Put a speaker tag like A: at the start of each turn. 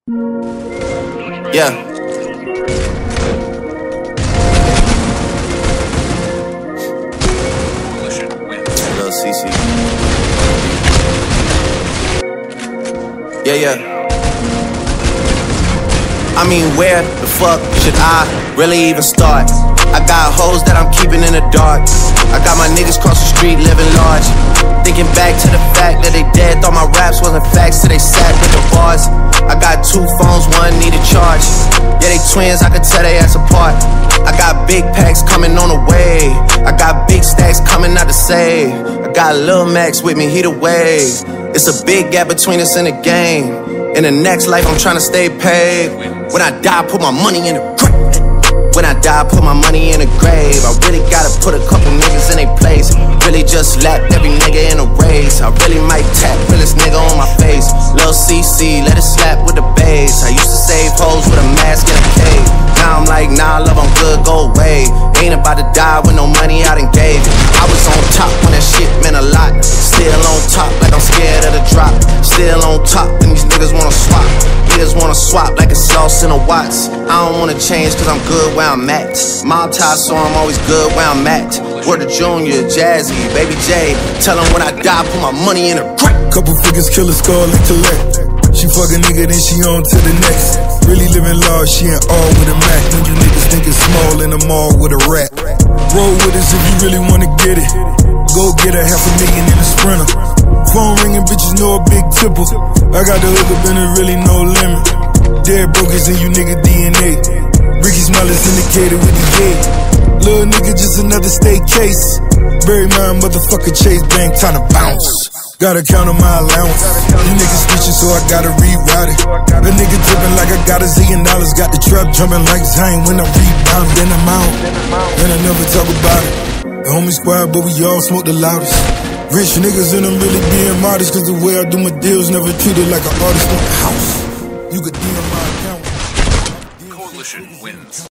A: Yeah. Lil CC. Yeah. I mean, where the fuck should I really even start? I got hoes that I'm keeping in the dark. I got my niggas cross the street living large. Thinking back to the fact that they dead, thought my raps wasn't facts till they sat with the bars. I got 2 phones, one needed charge. Yeah, they twins, I could tell they ass apart. I got big packs coming on the way. I got big stacks coming out to save. I got Lil Max with me, he the wave. It's a big gap between us in the game. In the next life, I'm tryna stay paid. When I die, put my money in the grave. When I die, put my money in the grave. I really gotta put a couple niggas in their place. Really just lapped every nigga in a race. I really might tap realest nigga on my face. Lil CC, let it slap with the bass. I used to save hoes with a mask and a cave. Now I'm like, nah, love, I'm good, go away. Ain't about to die with no money I done gave. I was on top when that shit meant a lot. Still on top like I'm scared of the drop. Still on top and these niggas wanna swap. Niggas wanna swap like a sauce in a Watts. I don't wanna change cause I'm good where I'm at. Mob tie, so I'm always good where I'm at. Word to Junior, Jazzy, Baby J. Tell them when I die, put my money in a crack.
B: Couple figures, kill a skull and collect. She fuck a nigga, then she on to the next. Really living large, she ain't all with a Mac. When you niggas think it's small in the mall with a rat. Roll with us if you really wanna get it. Go get a $500,000 in a Sprinter. Phone ringing, bitches know a big tipple. I got the hook up and there really no limit. Dead brokers in you nigga DNA. Ricky Smiley's indicated with the gate. Little nigga just another state case. Bury my motherfucker Chase Bank, time to bounce. Gotta count on my allowance. You niggas snitching, so I gotta reroute it. The nigga dripping like I got $1 zillion. Got the trap jumping like Zane when I rebound. Then I'm out, and I never talk about it. The homie squad, but we all smoke the loudest. Rich niggas and I'm really being modest. Cause the way I do my deals never treated like an artist in the house. You could DM my account.
C: Coalition wins.